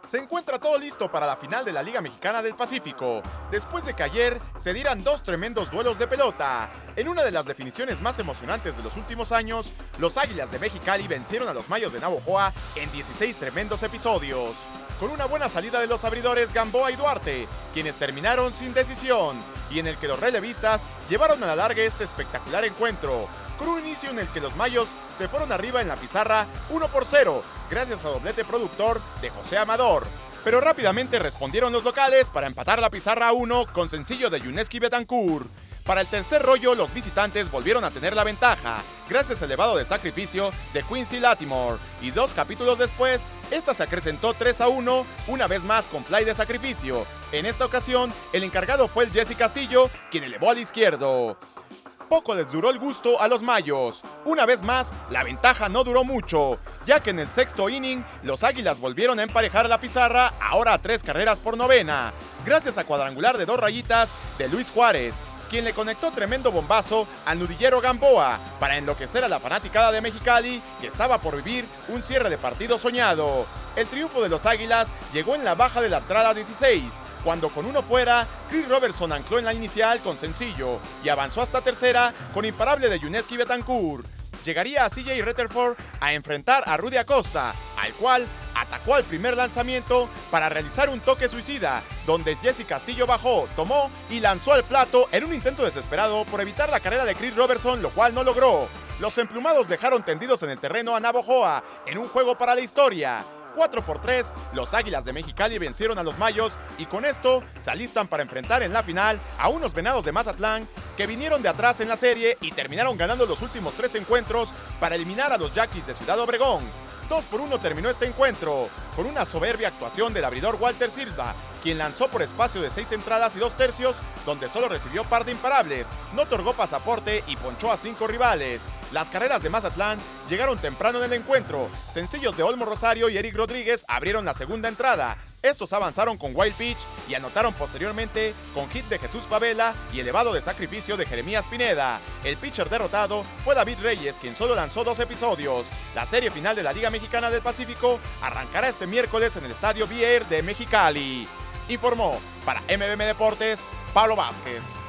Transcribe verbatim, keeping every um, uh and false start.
Se encuentra todo listo para la final de la Liga Mexicana del Pacífico, después de que ayer se dieran dos tremendos duelos de pelota. En una de las definiciones más emocionantes de los últimos años, los Águilas de Mexicali vencieron a los Mayos de Navojoa en dieciséis tremendos episodios, con una buena salida de los abridores Gamboa y Duarte, quienes terminaron sin decisión, y en el que los relevistas llevaron a la larga este espectacular encuentro, con un inicio en el que los Mayos se fueron arriba en la pizarra uno por cero, gracias a doblete productor de José Amador. Pero rápidamente respondieron los locales para empatar la pizarra a uno con sencillo de Yuniesky Betancourt. Para el tercer rollo, los visitantes volvieron a tener la ventaja, gracias al elevado de sacrificio de Quincy Latimore, y dos capítulos después, esta se acrecentó tres a uno, una vez más con fly de sacrificio. En esta ocasión, el encargado fue el Jesse Castillo, quien elevó al izquierdo. Poco les duró el gusto a los Mayos. Una vez más, la ventaja no duró mucho, ya que en el sexto inning, los Águilas volvieron a emparejar la pizarra, ahora a tres carreras por novena, gracias a cuadrangular de dos rayitas de Luis Juárez, quien le conectó tremendo bombazo al nudillero Gamboa para enloquecer a la fanaticada de Mexicali, que estaba por vivir un cierre de partido soñado. El triunfo de los Águilas llegó en la baja de la entrada dieciséis, cuando con uno fuera, Chris Robertson ancló en la inicial con sencillo y avanzó hasta tercera con imparable de Yuniesky Betancourt. Llegaría a C J Rutherford a enfrentar a Rudy Acosta, al cual atacó al primer lanzamiento para realizar un toque suicida, donde Jesse Castillo bajó, tomó y lanzó al plato en un intento desesperado por evitar la carrera de Chris Robertson, lo cual no logró. Los emplumados dejaron tendidos en el terreno a Navojoa en un juego para la historia. cuatro por tres, los Águilas de Mexicali vencieron a los Mayos y con esto se alistan para enfrentar en la final a unos Venados de Mazatlán que vinieron de atrás en la serie y terminaron ganando los últimos tres encuentros para eliminar a los Yaquis de Ciudad Obregón. dos por uno terminó este encuentro, con una soberbia actuación del abridor Walter Silva, quien lanzó por espacio de seis entradas y dos tercios, donde solo recibió par de imparables, no otorgó pasaporte y ponchó a cinco rivales. Las carreras de Mazatlán llegaron temprano en el encuentro. Sencillos de Olmo Rosario y Eric Rodríguez abrieron la segunda entrada. Estos avanzaron con wild pitch y anotaron posteriormente con hit de Jesús Favela y elevado de sacrificio de Jeremías Pineda. El pitcher derrotado fue David Reyes, quien solo lanzó dos episodios. La serie final de la Liga Mexicana del Pacífico arrancará este miércoles en el Estadio B I E R de Mexicali. Informó para M B M Deportes, Pablo Vázquez.